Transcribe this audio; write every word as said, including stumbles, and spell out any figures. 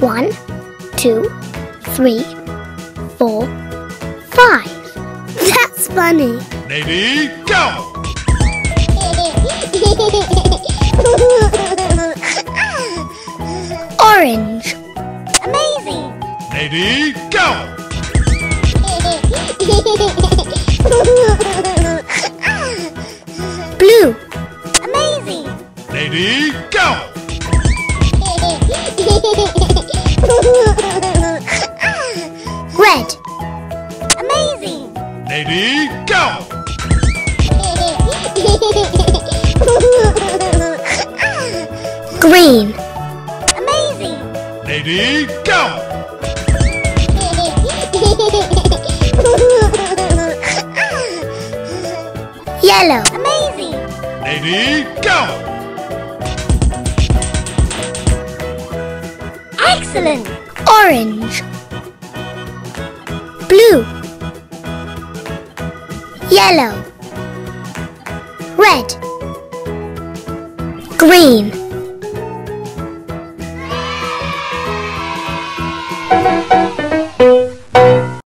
One, two, three, four, five. That's funny. Lady, go! Orange. Amazing! Lady, go! Blue. Amazing! Lady, go! Red. Amazing! Lady, go! Green. Amazing! Lady, go! Yellow. Amazing! Lady, go! Excellent! Orange. Blue. Yellow. Red. Green.